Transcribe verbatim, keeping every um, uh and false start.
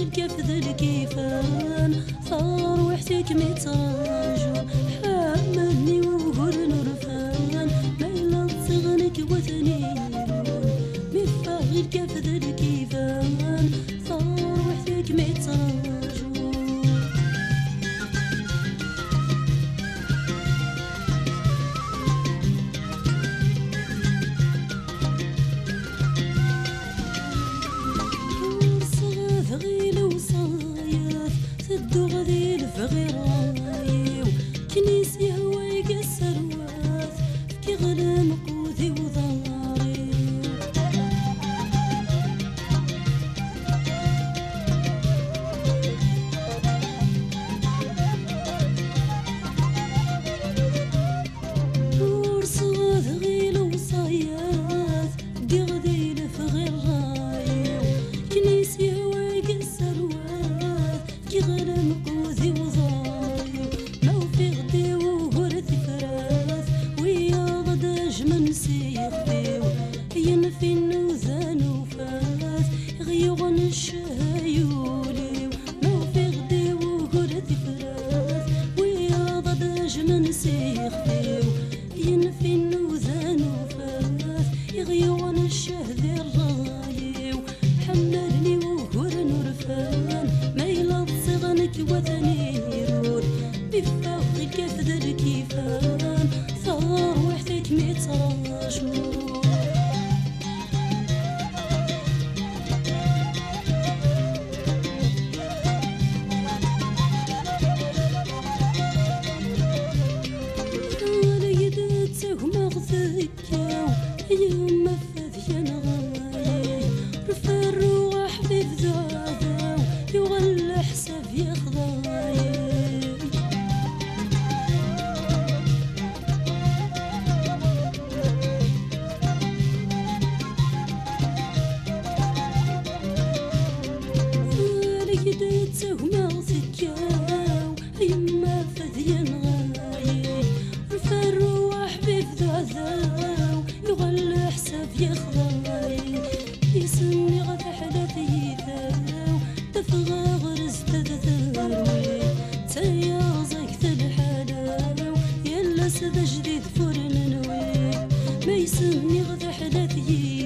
الكف ذا الكيفان ثار وحدك متراجو حملني وهر نرفان ميلا تصغنك وثنيرون مفاغ الكف ذا الكيفان ثار وحدك متراجو غيل وصايف ثدو غذي الفغير رايو كنيسي هو يقسر واث كي غلم قوذي وضاري ورصغاث غيل وصايف دي غذي الفغير رايو كنيسي هو غرم قوذي وضايو ما في غدي وهرث فراث ويا غداج من سيخفيو ينفي النوذان وفاث غيوغن الشهايوليو ما في غدي وهرث فراث ويا غداج من سيخفيو ينفي النوذان وفاث غيوغن الشهذي الرايو حملني وهر نرفان ميلا تصغنك وثنيرون بفاق الكف ذا الكيفان ثار وحدك متراجو ما غثكاو يما فاذيا نغاي رفرو حبيب ذاذاو يغل حساب يخضاي لقيتو ما غثكاو يما فاذيا نغاي رفرو حبيب ذاذاو يغل حساب يخضاي يسمي غف حدثي ثاو دفغا غرز تذروي تيا زيك الحلاو يلا سد جديد فرن نوي ما يسمي غف حدثي